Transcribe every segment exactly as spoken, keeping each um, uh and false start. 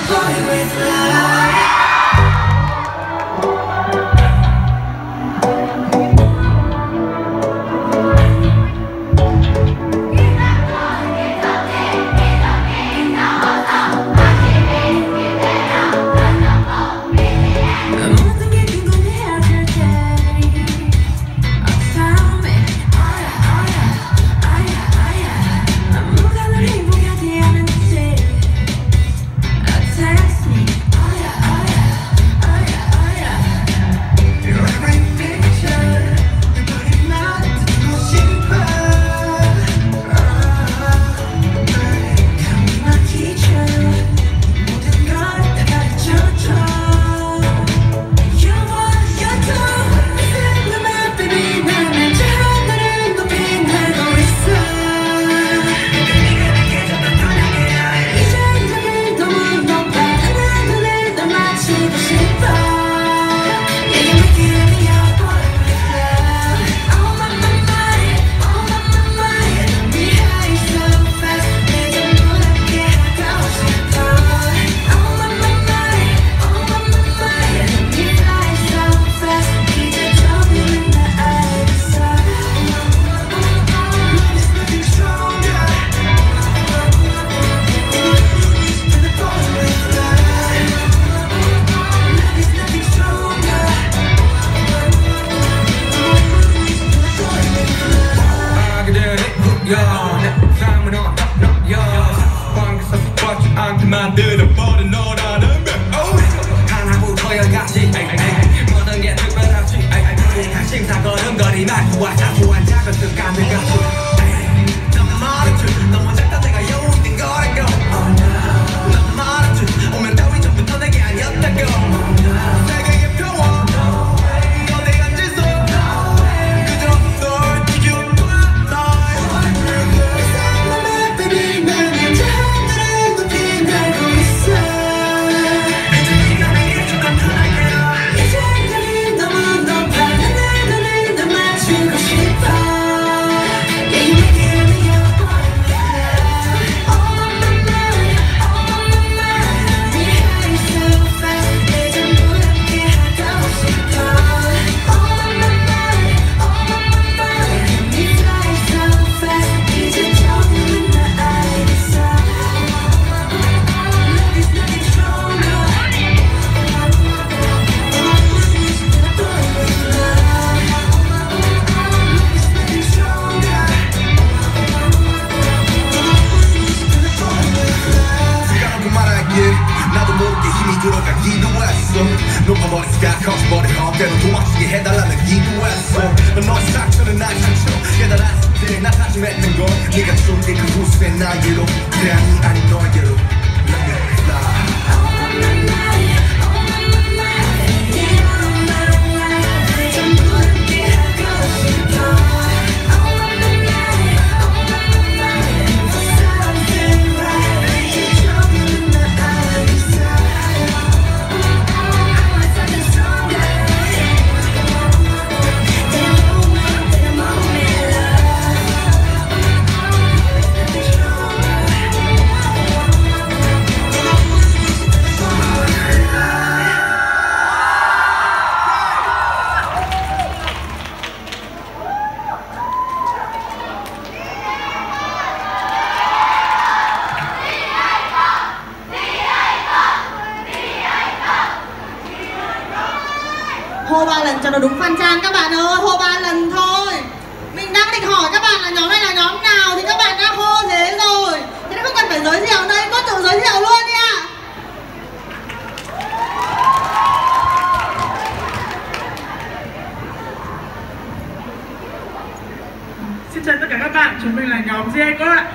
만들어버린 너라는 맵 하나부터여 같이 모든 게 특별하지 심사거름거리만 좋아 사소한 작은 습관들 같이 넌 말했지 너무 작다 내가 여우 된 거라고 넌 말했지 오면 따위 전부터 내게 아니었다고 세계의 평화 너네 앉아서 그저 널 지켜봐 널 baby 난 이제 하늘을 높이 날고 있어 이제 너에게 조금 편하게 이제 여기 너무 높아 하늘을 널 맞추고 싶어 나도 모르게 힘이 들어가기도 했어 높아버린 스카 커져버린 헛대로 도망치게 해달라는 기도했어 너의 상처는 나의 상처 깨달았을 때 나 다짐했던 건 네가 쏠게 그 후수에 나에게로 그래 아니 아니 너에게로 Let me fly Hô ba lần cho nó đúng phần trang các bạn ơi, hô ba lần thôi. Mình đang định hỏi các bạn là nhóm này là nhóm nào thì các bạn đã hô thế rồi. Thế nên không cần phải giới thiệu đây, có tự giới thiệu luôn đi ạ. Xin chào tất cả các bạn, chúng mình là nhóm giê cô ạ.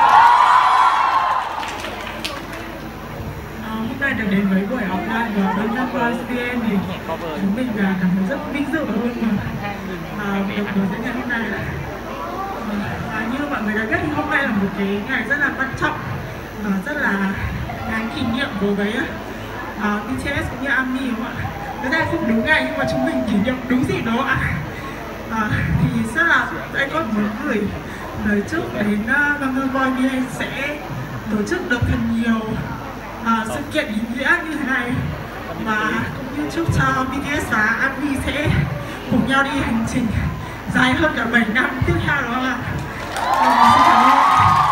Hôm nay được đến với buổi offline của Bangkok Boys vê en thì chúng mình cảm thấy rất vinh dự và vui mừng được được diễn ra hôm nay. Và như mọi người đã biết thì hôm nay là một cái ngày rất là quan trọng và rất là đáng kỷ niệm đối với uh, bê tê ét cũng như ARMY, đúng không ạ? Thực ra không đúng ngày nhưng mà chúng mình kỷ niệm đúng gì đó ạ. À, thì rất là anh có muốn gửi lời chúc đến uh, Bangkok Boys vê en sẽ tổ chức được thật nhiều Uh, sự sự kiện ý nghĩa như thế này và cũng như chúc cho bê tê ét và ARMY sẽ cùng nhau đi hành trình dài hơn cả bảy năm tiếp theo đó là. Xin cảm ơn.